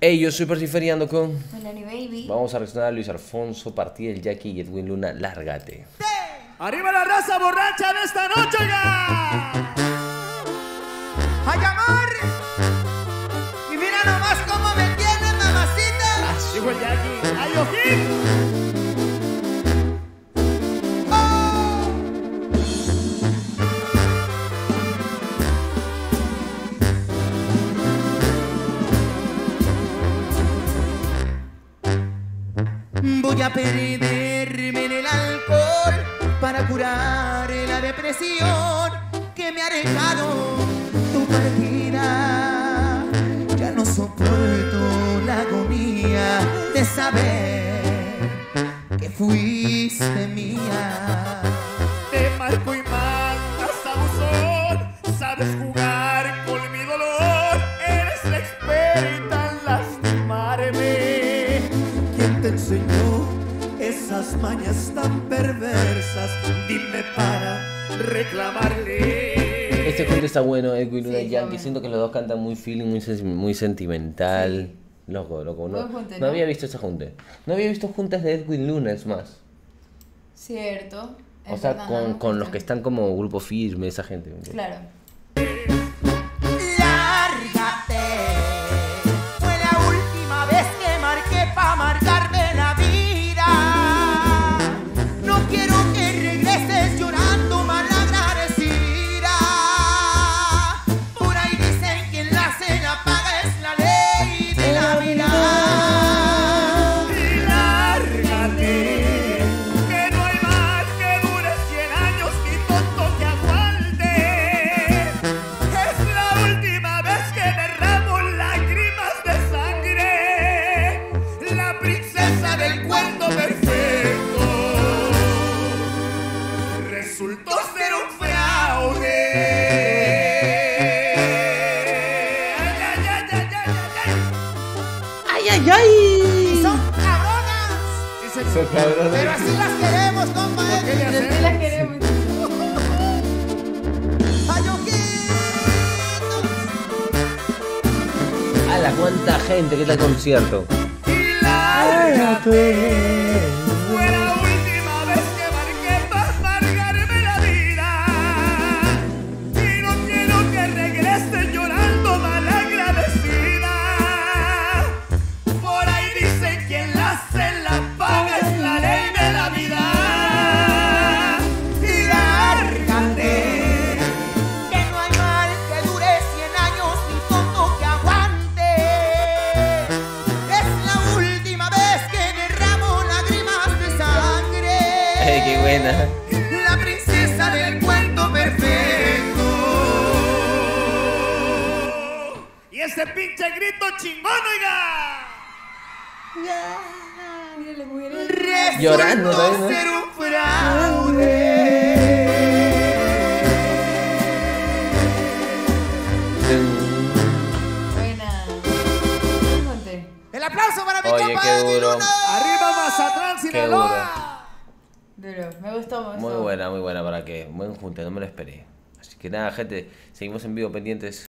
Hey, yo soy Persiferiando con... Melanie Baby. Vamos a reaccionar a Luis Alfonso, Partida del Jackie y Edwin Luna, Lárgate. ¡Arriba la raza borracha de esta noche, ya! ¡Ay, amor! Y mira nomás cómo me tiene, mamacita. Dijo el Jackie. ¡Ay, ojín! Voy a perderme en el alcohol para curar la depresión que me ha dejado tu partida. Ya no soporto la agonía de saber que fuiste mía. Te marco y mandas abusón. Sabes jugar con mi dolor. Eres la experta en lastimarme. ¿Quién te enseñó esas mañas tan perversas? Dime para reclamarle. Este junte está bueno, Edwin Luna Sí, y está Jackie. bueno. Siento que los dos cantan muy feeling, muy sentimental. Sí. Loco. Buen junte, No ¿no? había visto ese junte. No había visto juntas de Edwin Luna, es más. Cierto. O es sea, verdad, no, con los no. que están como grupo firme, esa gente. Claro. Lárgate. Fue la última vez que marqué pa' marcarme la vida. No quiero que regreses llorando malagradecida. Por ahí dicen que en la cena paga es la ley de la vida. Y lárgate, que no hay mal que dure 100 años ni tonto que aguante. Es la última vez que derramo lágrimas de sangre. La princesa del cuento perfecto resultó ser un fraude. Ay, ay, ay, ay, ay. ¡Ay, ay, ay! Y son cabronas. Dice, Pero así las queremos, compa. ¿qué le Pero sí hacemos? la queremos. ¡Ay, ojitos! ¡Hala, cuánta gente! ¿Qué tal concierto? Y lárgate. Fue la última vez que marqué para amargarme la vida. Y no quiero que regrese llorando malagradecida. Por ahí dicen que en la celda paga es la ley de la vida. Y lárgate. Que no hay mal que dure 100 años ni tonto que aguante. Es la última vez que derramo lágrimas de sangre. ¡Ey, qué buena! La princesa del cuento perfecto. Y ese pinche grito chingón, oiga. Mira las mujeres. Resultó Llorando, ¿no? ser un fraude. Buena. Buen junte. El aplauso para mi Oye, compa qué Edwin duro. Luna. Arriba Mazatlán, Sinaloa. Duro. Me gustó. Muy buena, para que buen junte, no me lo esperé. Así que nada, gente, seguimos en vivo pendientes.